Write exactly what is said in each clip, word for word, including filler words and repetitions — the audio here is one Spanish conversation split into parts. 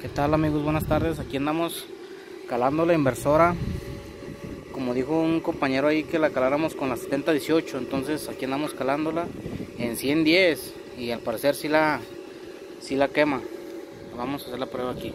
¿Qué tal, amigos? Buenas tardes. Aquí andamos calando la inversora. Como dijo un compañero ahí que la caláramos con la setenta dieciocho, entonces aquí andamos calándola en cien diez y al parecer sí la, sí la quema. Vamos a hacer la prueba aquí.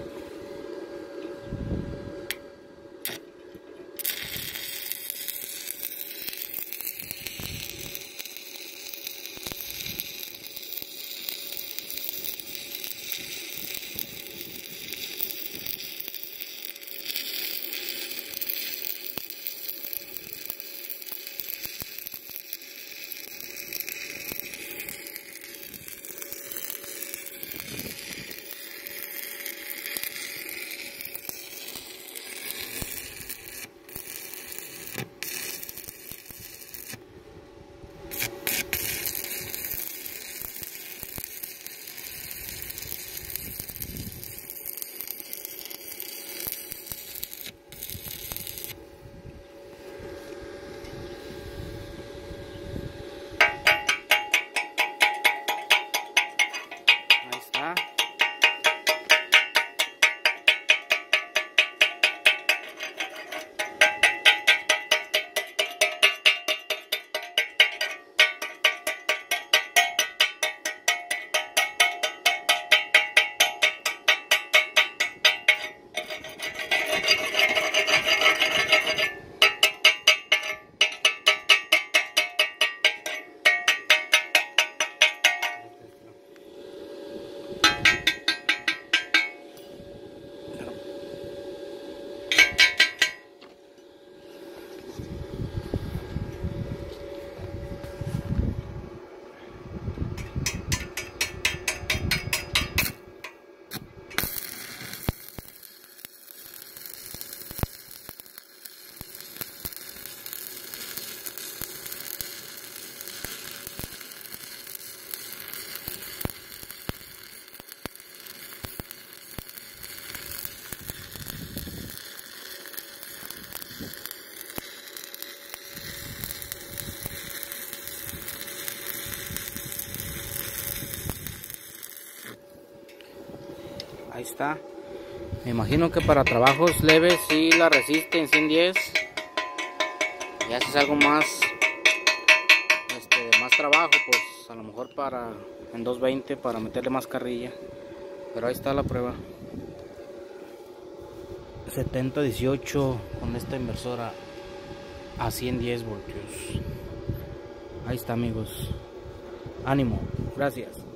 Ahí está. Ahí está. Me imagino que para trabajos leves sí la resiste en ciento diez. Y haces algo más, este, más trabajo, pues a lo mejor para en doscientos veinte para meterle más carrilla. Pero ahí está la prueba. setenta dieciocho con esta inversora a ciento diez voltios. Ahí está, amigos. Ánimo. Gracias.